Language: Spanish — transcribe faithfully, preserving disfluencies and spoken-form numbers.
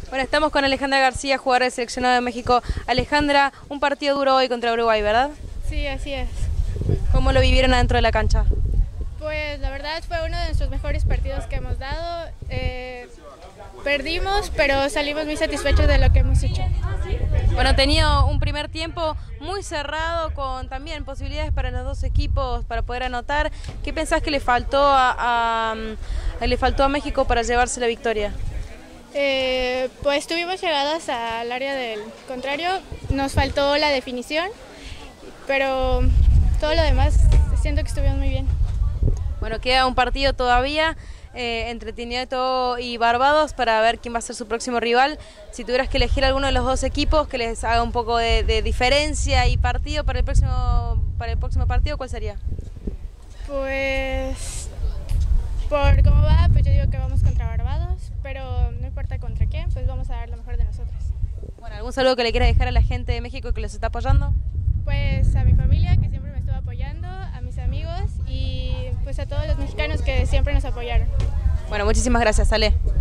Bueno, estamos con Alejandra García, jugadora del seleccionado de México. Alejandra, un partido duro hoy contra Uruguay, ¿verdad? Sí, así es. ¿Cómo lo vivieron adentro de la cancha? Pues la verdad fue uno de nuestros mejores partidos que hemos dado. Eh, perdimos, pero salimos muy satisfechos de lo que hemos hecho. Bueno, tenía un primer tiempo muy cerrado, con también posibilidades para los dos equipos para poder anotar. ¿Qué pensás que le faltó a, a, le faltó a México para llevarse la victoria? Eh, pues tuvimos llegadas al área del contrario, nos faltó la definición, pero todo lo demás siento que estuvimos muy bien. Bueno, queda un partido todavía eh, entre Trinidad y Barbados para ver quién va a ser su próximo rival. Si tuvieras que elegir alguno de los dos equipos que les haga un poco de, de diferencia y partido para el próximo para el próximo partido, ¿cuál sería? Pues por cómo va, pues yo digo que vamos contra Barbados, pero no importa contra qué, pues vamos a dar lo mejor de nosotros. Bueno, ¿algún saludo que le quieras dejar a la gente de México que los está apoyando? Pues a mi familia, que siempre me estuvo apoyando, a mis amigos y pues a todos los mexicanos que siempre nos apoyaron. Bueno, muchísimas gracias, Ale.